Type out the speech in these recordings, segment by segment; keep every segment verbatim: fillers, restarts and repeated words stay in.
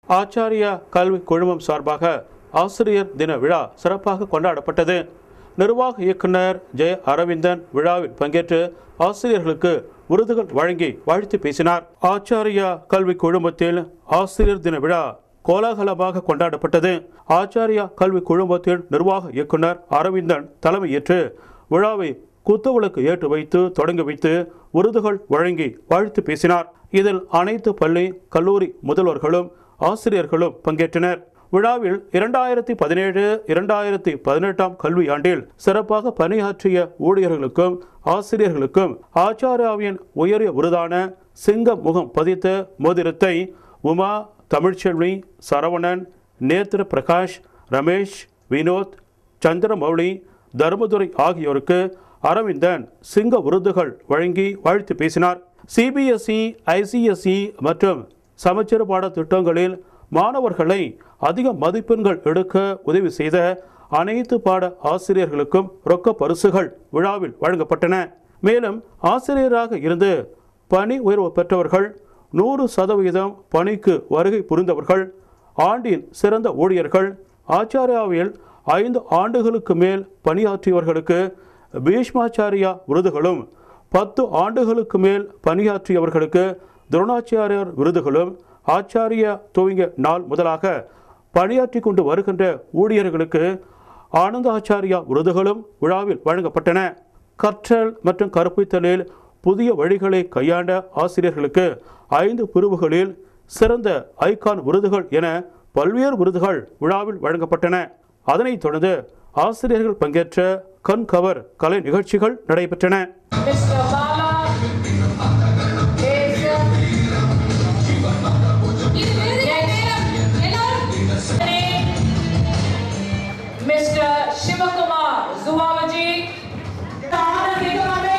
ஆச்சாரியா கல்வி குழுமம் சார்பாக ஆசிரியர் தின விழா சிறப்பாக கொண்டாடப்பட்டது. நிர்வாக இயக்குனர் ஜெய அரவிந்தன் விழாவில் பங்கேற்று ஆசிரியர்களுக்கு விருதுகள் வழங்கி வாழ்த்து பேசினார். ஆச்சாரியா கல்வி குழுமத்தில் ஆசிரியர் தின விழா கோலாகலமாக கொண்டாடப்பட்டது. ஆச்சாரியா கல்வி குழுமத்தின் நிர்வாக இயக்குனர் அரவிந்தன் தலைமையேற்று விழாவை குத்துவிளக்கு ஏற்று வைத்து தொடங்கி வைத்து விருதுகள் வழங்கி வாழ்த்து பேசினார். இதில் அனைத்து பள்ளி கல்லூரி முதல்வர்களும் ஆசிரியர்களும் பங்கேற்றனர். விழாவில் இரண்டாயிரத்தி பதினேழு இரண்டாயிரத்தி பதினெட்டாம் கல்வி ஆண்டில் சிறப்பாக பணியாற்றிய ஊழியர்களுக்கும் ஆசிரியர்களுக்கும் ஆச்சாரியாவின் உயரிய விருதான சிங்க முகம் பதித்த மோதிரத்தை உமா, தமிழ்ச்செல்வி, சரவணன், நேத்திர பிரகாஷ், ரமேஷ், வினோத், சந்திரமௌலி, தர்மதுரை ஆகியோருக்கு அரவிந்தன் சிங்க விருதுகள் வழங்கி வாழ்த்து பேசினார். சிபிஎஸ்இ, ஐசிஎஸ்இ மற்றும் சமச்சீர் பாட திட்டங்களில் மாணவர்களை அதிக மதிப்பெண்கள் எடுக்க உதவி செய்த அனைத்து பாட ஆசிரியர்களுக்கும் ரொக்க பரிசுகள் விழாவில் வழங்கப்பட்டன. மேலும் ஆசிரியராக இருந்து பணி உயர்வு பெற்றவர்கள், நூறு சதவீதம் பணிக்கு வருகை புரிந்தவர்கள், ஆண்டின் சிறந்த ஊழியர்கள், ஆச்சாரியாவில் ஐந்து ஆண்டுகளுக்கு மேல் பணியாற்றியவர்களுக்கு பீஷ்மாச்சாரியா விருதுகளும், பத்து ஆண்டுகளுக்கு மேல் பணியாற்றியவர்களுக்கு துரோணாச்சாரியர் விருதுகளும், ஆச்சாரியா துவங்கிய நாள் முதலாக பணியாற்றி கொண்டு வருகின்ற ஊழியர்களுக்கு ஆனந்தாச்சாரியா விருதுகளும் விழாவில் வழங்கப்பட்டன. கற்றல் மற்றும் கற்பித்தலில் புதிய வழிகளை கையாண்ட ஆசிரியர்களுக்கு ஐந்து பிரிவுகளில் சிறந்த ஐகான் விருதுகள் என பல்வேறு விருதுகள் விழாவில் வழங்கப்பட்டன. அதனைத் தொடர்ந்து ஆசிரியர்கள் பங்கேற்ற கண்கவர் கலை நிகழ்ச்சிகள் நடைபெற்றன.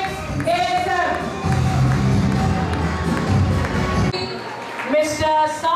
Mister